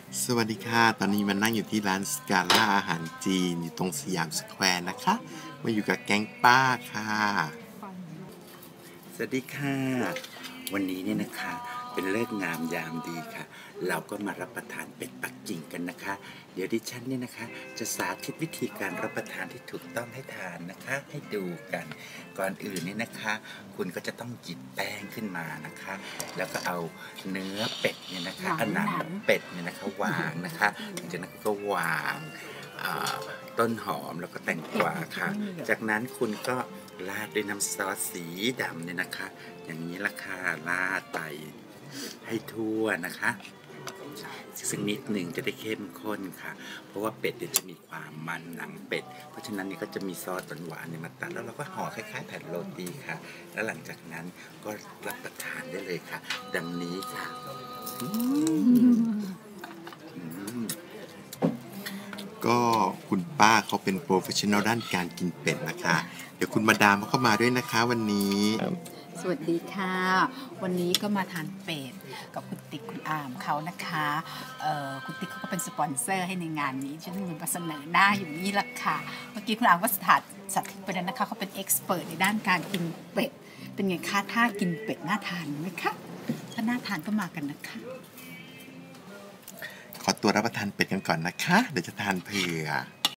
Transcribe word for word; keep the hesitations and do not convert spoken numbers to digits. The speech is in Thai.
สวัสดีค่ะ ตอนนี้มานั่งอยู่ที่ร้านสกาล่าอาหารจีนอยู่ตรงสยามสแควร์นะคะ มาอยู่กับแก๊งป้าค่ะสวัสดีค่ะวันนี้เนี่ยนะคะเป็นฤกษ์งามยามดีค่ะเราก็มารับประทานเป็ดปักกิ่งกันนะคะเดี๋ยวดิฉันเนี่ยนะคะจะสาธิตวิธีการรับประทานที่ถูกต้องให้ทานนะคะให้ดูกันก่อนอื่นนี่นะคะ คุณก็จะต้องหยิบแป้งขึ้นมานะคะ แล้วก็เอาเนื้อเป็ดเนี่ยนะคะเอาหนังเป็ดเนี่ยนะคะวางนะคะจากนั้นก็วางต้นหอมแล้วก็แตงกวาค่ะจากนั้นคุณก็ราดด้วยน้ำซอสสีดำเนี่ยนะคะอย่างนี้ละค่ะราดไปให้ทั่วนะคะสักนิดหนึ่งจะได้เข้มข้นค่ะเพราะว่าเป็ดเนี่ยจะมีความมันหนังเป็ดเพราะฉะนั้นนี่ก็จะมีซอสหวานๆเนี่ยมาตัดแล้วเราก็ห่อคล้ายๆแผ่นโรตีค่ะแล้วหลังจากนั้นก็รับประทานได้เลยค่ะดังนี้ค่ะก็คุณป้าเขาเป็นโปรเฟชชั่นอลด้านการกินเป็ดนะคะ เดี๋ยวคุณมาดามเขาก็มาด้วยนะคะวันนี้สวัสดีค่ะวันนี้ก็มาทานเป็ดกับคุณติ๊กคุณอามเขานะคะเอ่อคุณติ๊กเขาก็เป็นสปอนเซอร์ให้ในงานนี้ฉันมีมาเสนอหน้าอยู่นี่ละค่ะเมื่อกี้คุณอามก็สถานสัตว์ไปแล้วนะคะเขาเป็นเอ็กซ์เพรสในด้านการกินเป็ดเป็นไงคะถ้ากินเป็ดน่าทานไหมคะถ้าน่าทานก็มากันนะคะขอตัวรับประทานเป็ดกันก่อนนะคะเดี๋ยวจะทานเผื่อ